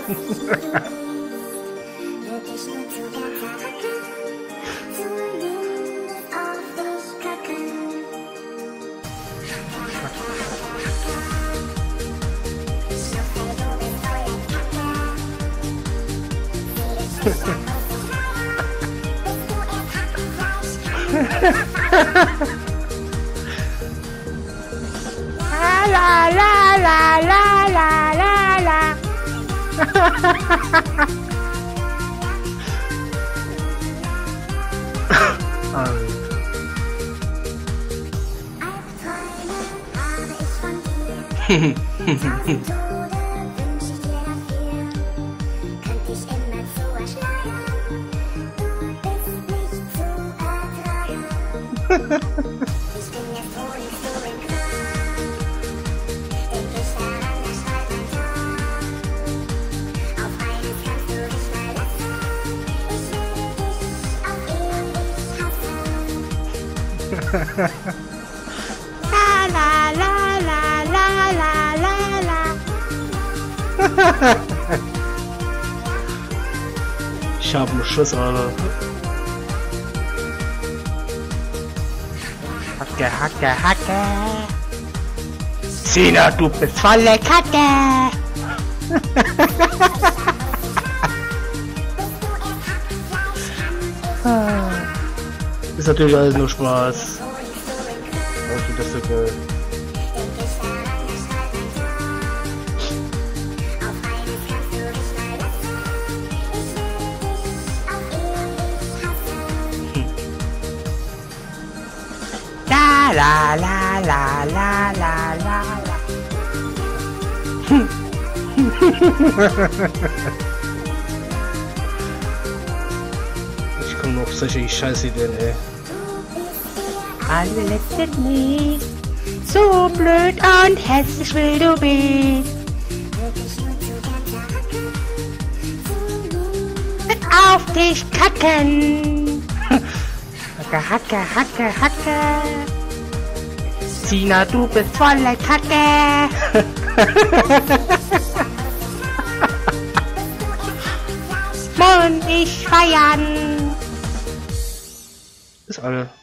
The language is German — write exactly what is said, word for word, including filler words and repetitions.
La la la la la la la. La la la la la la la la. Ich hab einen Schuss, Alter. Hacke, Hacke, Hacke. Sina, du bist volle Kacke. Ist natürlich alles nur Spaß. Ich finde das so geil. La la la la la la la la. Ich komme auf solche Scheißideen, ey. Alles sind nicht so blöd und hässlich wie du bist. Auf dich kacken. Hacke, Hacke, Hacke, Hacke. Sina, du bist volle Kacke. Und ich feiern. Ist alle.